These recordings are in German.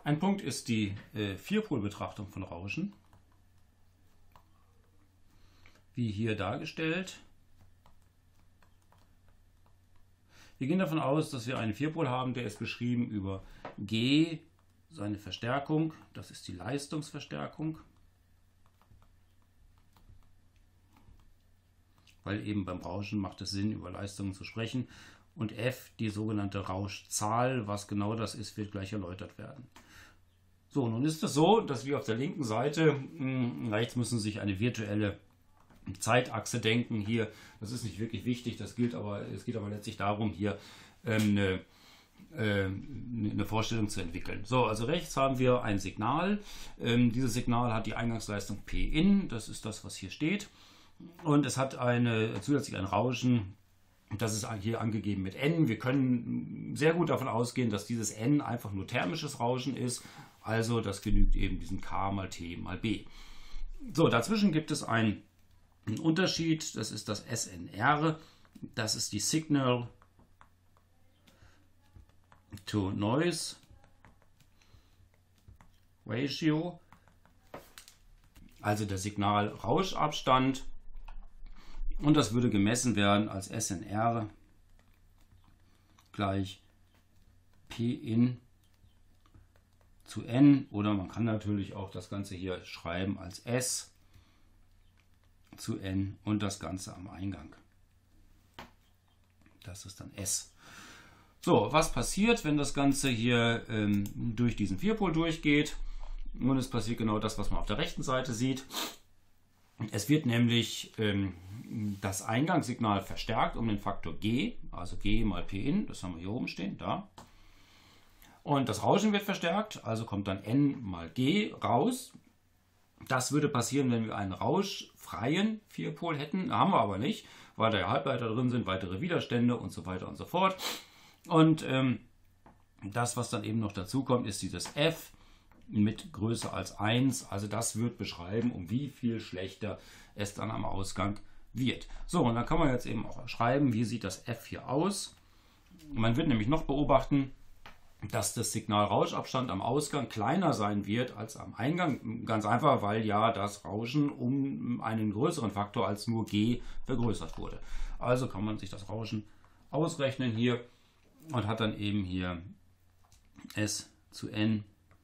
Ein Punkt ist die Vierpolbetrachtung von Rauschen, wie hier dargestellt. Wir gehen davon aus, dass wir einen Vierpol haben, der ist beschrieben über G, seine Verstärkung, das ist die Leistungsverstärkung, weil eben beim Rauschen macht es Sinn, über Leistungen zu sprechen. Und F, die sogenannte Rauschzahl, was genau das ist, wird gleich erläutert werden. So, nun ist es so, dass wir auf der linken Seite, rechts müssen Sie sich eine virtuelle Zeitachse denken. Hier, das ist nicht wirklich wichtig, es geht aber letztlich darum, hier eine Vorstellung zu entwickeln. So, also rechts haben wir ein Signal. Dieses Signal hat die Eingangsleistung P-in, das ist das, was hier steht. Und es hat zusätzlich ein Rauschen, das ist hier angegeben mit N. Wir können sehr gut davon ausgehen, dass dieses N einfach nur thermisches Rauschen ist. Also das genügt eben diesem K mal T mal B. So, dazwischen gibt es einen Unterschied, das ist das SNR. Das ist die Signal to Noise Ratio, also der Signal-Rauschabstand. Und das würde gemessen werden als SNR gleich P-in zu N, oder man kann natürlich auch das Ganze hier schreiben als S zu N und das Ganze am Eingang. Das ist dann S. So, was passiert, wenn das Ganze hier durch diesen Vierpol durchgeht? Nun, es passiert genau das, was man auf der rechten Seite sieht. Es wird nämlich das Eingangssignal verstärkt um den Faktor G, also G mal P-in, das haben wir hier oben stehen, da. Und das Rauschen wird verstärkt, also kommt dann N mal G raus. Das würde passieren, wenn wir einen rauschfreien Vierpol hätten. Haben wir aber nicht, weil da ja Halbleiter drin sind, weitere Widerstände und so weiter und so fort. Und das, was dann eben noch dazu kommt, ist dieses F mit größer als 1. Also das wird beschreiben, um wie viel schlechter es dann am Ausgang wird. So, und dann kann man jetzt eben auch schreiben, wie sieht das F hier aus. Man wird nämlich noch beobachten, dass das Signalrauschabstand am Ausgang kleiner sein wird als am Eingang. Ganz einfach, weil ja das Rauschen um einen größeren Faktor als nur G vergrößert wurde. Also kann man sich das Rauschen ausrechnen hier und hat dann eben hier S zu N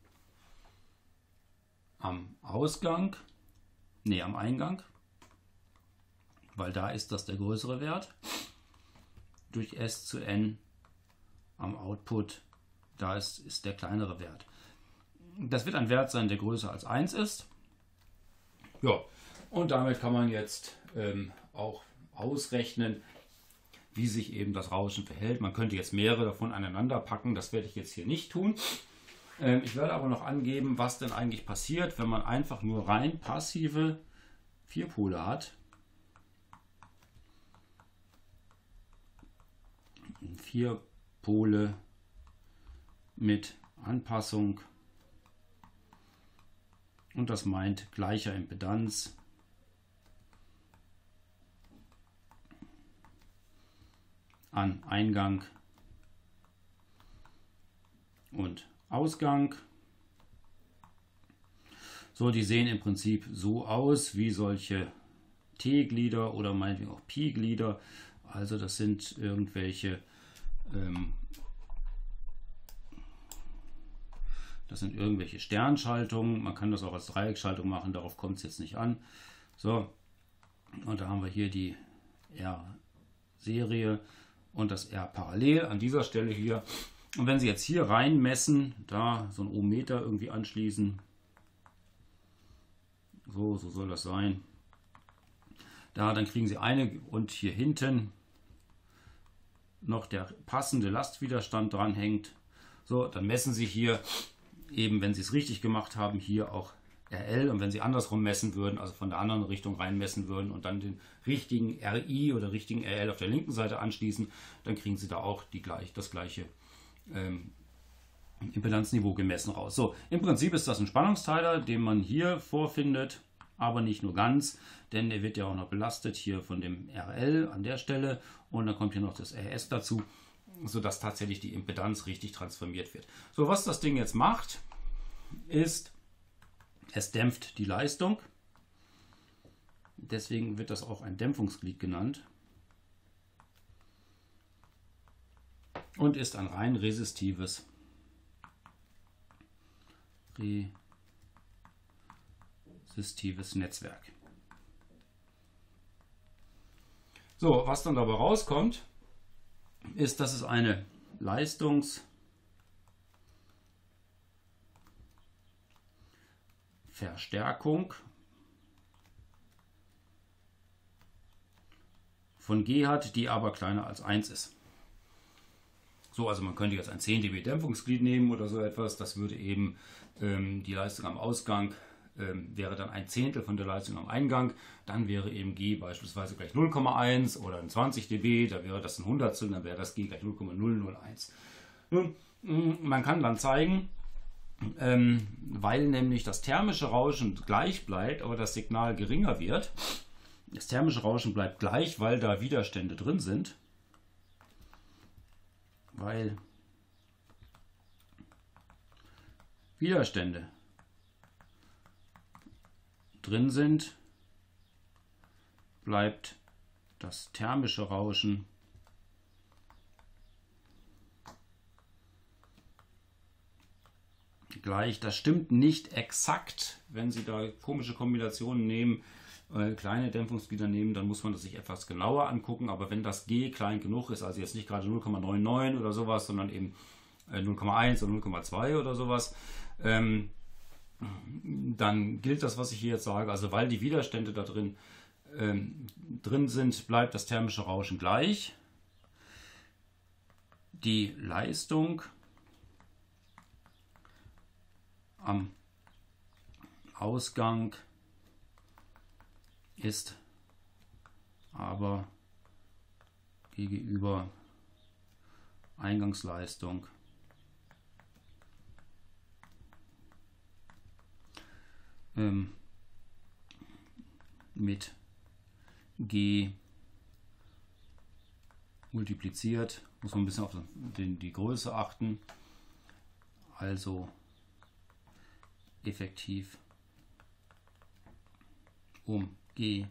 am Ausgang, am Eingang, weil da ist das der größere Wert, durch S zu N am Output, da ist der kleinere Wert. Das wird ein Wert sein, der größer als 1 ist. Ja, und damit kann man jetzt auch ausrechnen, wie sich eben das Rauschen verhält. Man könnte jetzt mehrere davon aneinander packen, das werde ich jetzt hier nicht tun. Ich werde aber noch angeben, was denn eigentlich passiert, wenn man einfach nur rein passive Vierpole hat. Vierpole mit Anpassung, und das meint gleicher Impedanz an Eingang und Ausgang. So, die sehen im Prinzip so aus wie solche T-Glieder oder meinetwegen auch Pi-Glieder. Also das sind irgendwelche Sternschaltungen. Man kann das auch als Dreieckschaltung machen, darauf kommt es jetzt nicht an. So, und da haben wir hier die R-Serie und das R-Parallel an dieser Stelle hier. Und wenn Sie jetzt hier rein messen, da so ein Ohmmeter irgendwie anschließen, so soll das sein. Da, dann kriegen Sie eine und hier hinten noch der passende Lastwiderstand dran hängt. So, dann messen Sie hier eben, wenn Sie es richtig gemacht haben, hier auch RL, und wenn Sie andersrum messen würden, also von der anderen Richtung rein messen würden und dann den richtigen RI oder richtigen RL auf der linken Seite anschließen, dann kriegen Sie da auch das gleiche Impedanzniveau gemessen raus. So, im Prinzip ist das ein Spannungsteiler, den man hier vorfindet, aber nicht nur ganz, denn er wird ja auch noch belastet hier von dem RL an der Stelle und dann kommt hier noch das RS dazu, sodass tatsächlich die Impedanz richtig transformiert wird. So, was das Ding jetzt macht, ist, es dämpft die Leistung. Deswegen wird das auch ein Dämpfungsglied genannt. Und ist ein rein resistives Netzwerk. So, was dann dabei rauskommt, ist, dass es eine Leistungsverstärkung von G hat, die aber kleiner als 1 ist. So, also man könnte jetzt ein 10 dB Dämpfungsglied nehmen oder so etwas. Das würde eben die Leistung am Ausgang wäre dann 1/10 von der Leistung am Eingang. Dann wäre eben G beispielsweise gleich 0,1 oder ein 20 dB. Da wäre das ein Hundertstel, dann wäre das G gleich 0,001. Nun, man kann dann zeigen, weil nämlich das thermische Rauschen gleich bleibt, aber das Signal geringer wird. Das thermische Rauschen bleibt gleich, weil da Widerstände drin sind. Weil Widerstände drin sind, bleibt das thermische Rauschen gleich. Das stimmt nicht exakt, wenn Sie da komische Kombinationen nehmen, kleine Dämpfungsglieder nehmen, dann muss man das sich etwas genauer angucken, aber wenn das G klein genug ist, also jetzt nicht gerade 0,99 oder sowas, sondern eben 0,1 oder 0,2 oder sowas, dann gilt das, was ich hier jetzt sage. Also weil die Widerstände da drin sind, bleibt das thermische Rauschen gleich. Die Leistung am Ausgang ist aber gegenüber Eingangsleistung mit G multipliziert. Muss man ein bisschen auf die Größe achten. Also effektiv um G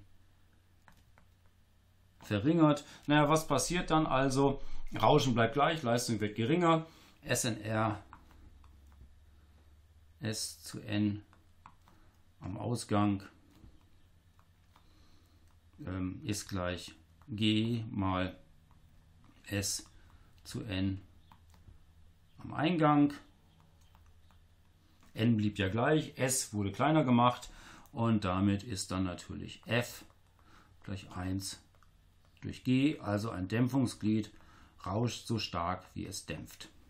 verringert. Naja, was passiert dann also? Rauschen bleibt gleich, Leistung wird geringer. SNR S zu N am Ausgang ist gleich G mal S zu N am Eingang. N blieb ja gleich, S wurde kleiner gemacht und damit ist dann natürlich F gleich 1 durch G, also ein Dämpfungsglied, rauscht so stark, wie es dämpft.